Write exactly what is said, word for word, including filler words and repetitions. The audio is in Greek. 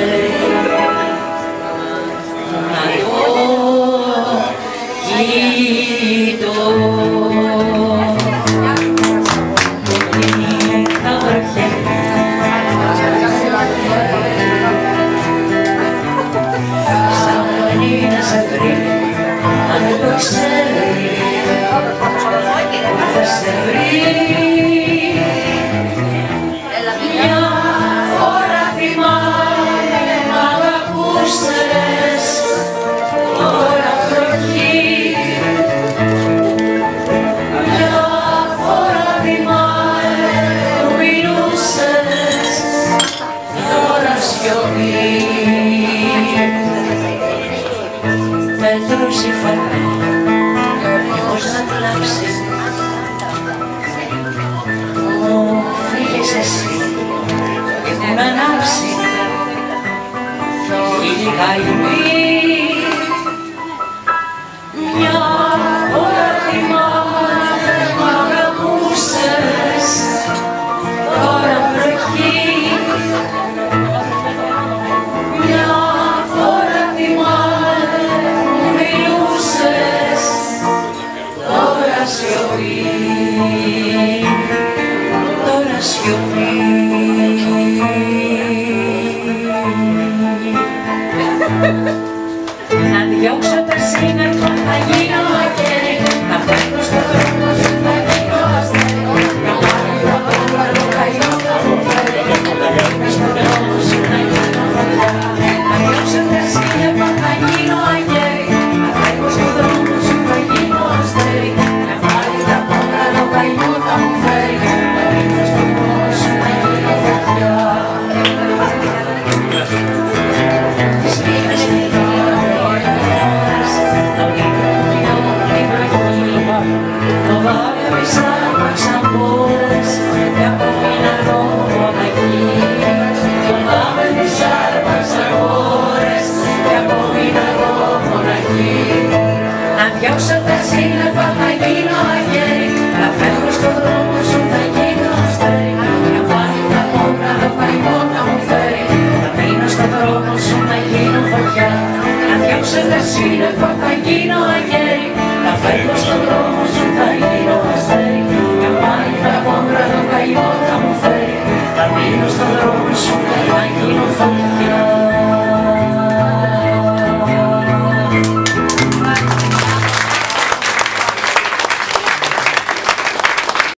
αστέρι να το κοιτώ. Νύχτα βροχερή σαν φωνή να σε βρει, αν το ξέρει θα σε βρει. Μια φορά θυμάμαι μ' αγαπούσες, τώρα βροχή. Μια φορά θυμάμαι που μιλούσες, τώρα σιωπή. Πέτρος η φωνή, πώς να κλάψει, μου φύγες εσύ και μου να ανάψει η λιγαϊμή. Μια φορά θυμάμαι μ' αγαπούσες, τώρα βροχή. Μια φορά θυμάμαι που μιλούσες, τώρα σιωπή, τώρα σιωπή. Να διώξω τα σύννεφα, θα γίνω αγέρι, να φέρνω στον δρόμο σου, θα γίνω αστέρι. Να πάρει το πόμπαρο καημό θα μου φέρει, να γίνω στον δρόμο σου, θα γίνω φωτιά. Να διώξω τα σύννεφα, θα γίνω αγέρι, να φέρνω στον δρόμο σου, θα γίνω αστέρι. Να πάρει το πόμπαρο καημό θα μου φέρει, να γίνω στον δρόμο σου, θα γίνω φωτιά. Να διώξω τα σύννεφα, θα γίνω αγέρι, να φεύγω στον δρόμο σου, θα γίνω αστέρι. Να βάλει τα κόμπρα, το καημό θα μου φέρει, να μείνω στον δρόμο σου, θα γίνω φωτιά. Να διώξω τα σύννεφα, θα γίνω αγέρι.